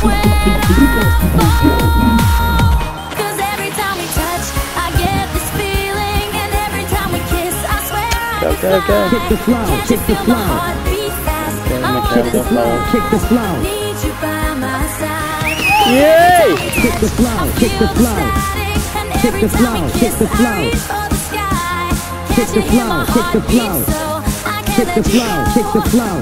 when I fall. 'Cause every time we touch, I get this feeling, and every time we kiss, I swear I can fly. Can't you feel my heart beat fast? I want this love. Kick the flow. Need you by my side. Yay! Kick the flow, kick the flow. Kick the flow, kick the flow. Kick the flow, kick the flow. Kick the flow, kick the flow.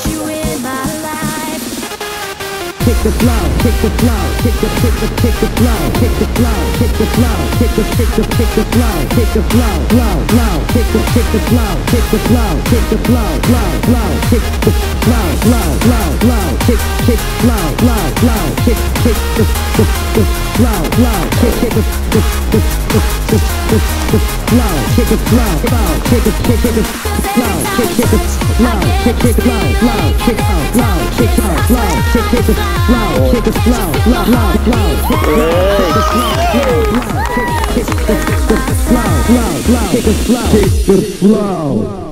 Kick the flow, kick the flow, kick the flow, kick the flow, kick the flow, kick the flow, kick the flow, kick the flow, flow, kick the flow, kick the flow, kick the flow, flow, kick the flow, flow, kick flow, flow, kick the flow, flow, kick the flow, kick the flow, flow, kick the flow, kick the flow, kick the flow, kick the flow, flow, kick the flow, kick the flow, kick the flow, kick the flow, flow, flow, kick the flow, kick the flow, kick the flow.